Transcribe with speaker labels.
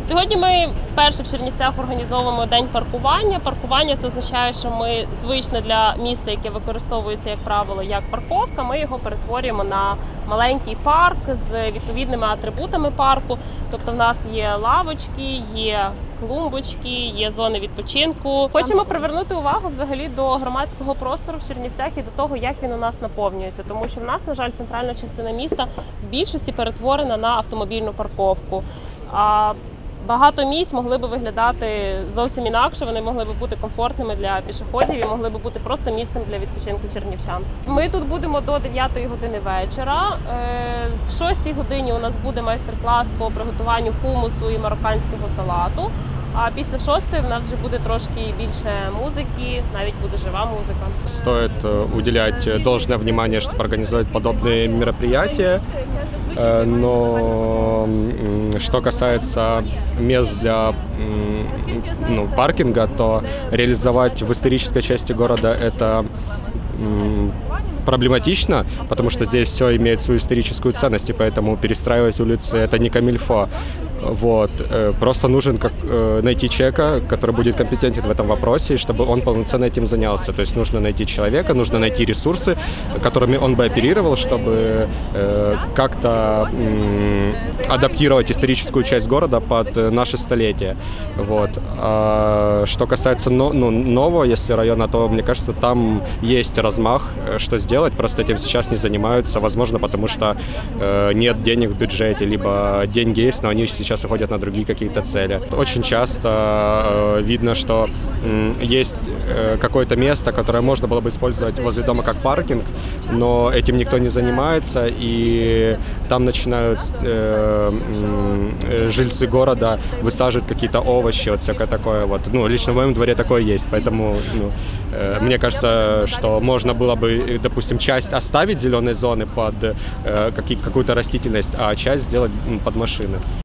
Speaker 1: Сьогодні ми вперше в Чернівцях організовуємо день паркування. Паркування – це означає, що ми звичне для місця, яке використовується, як правило, як парковка, ми його перетворюємо на маленький парк з відповідними атрибутами парку. Тобто в нас є лавочки, є клумбочки, є зони відпочинку. Хочемо привернути увагу взагалі до громадського простору в Чернівцях і до того, як він у нас наповнюється. Тому що в нас, на жаль, центральна частина міста в більшості перетворена на автомобільну парковку. А багато місць могли би виглядати зовсім інакше, вони могли би бути комфортними для пішоходів і могли би бути просто місцем для відпочинку чернівчан. Ми тут будемо до 9 години вечора. В 6 годині у нас буде майстер-клас по приготуванню хумусу і марокканського салату. А після 6 в нас вже буде трошки більше музики, навіть буде жива музика.
Speaker 2: Стоит уделять должное внимание, чтобы организовать подобные мероприятия. Но что касается мест для паркинга, то реализовать в исторической части города это проблематично, потому что здесь все имеет свою историческую ценность, и поэтому перестраивать улицы – это не камильфо. Вот. Просто нужен найти человека, который будет компетентен в этом вопросе, и чтобы он полноценно этим занялся. То есть нужно найти человека, нужно найти ресурсы, которыми он бы оперировал, чтобы как-то адаптировать историческую часть города под наше столетие. Вот. Что касается нового, если района, то, мне кажется, там есть размах, что сделать, просто этим сейчас не занимаются, возможно, потому что нет денег в бюджете, либо деньги есть, но они сейчас уходят на другие какие-то цели. Очень часто видно, что есть какое-то место, которое можно было бы использовать возле дома как паркинг, но этим никто не занимается, и там начинают жильцы города высаживать какие-то овощи, вот всякое такое. Вот. Лично в моем дворе такое есть, поэтому мне кажется, что можно было бы, допустим, часть оставить зеленой зоны под какую-то растительность, а часть сделать под машины.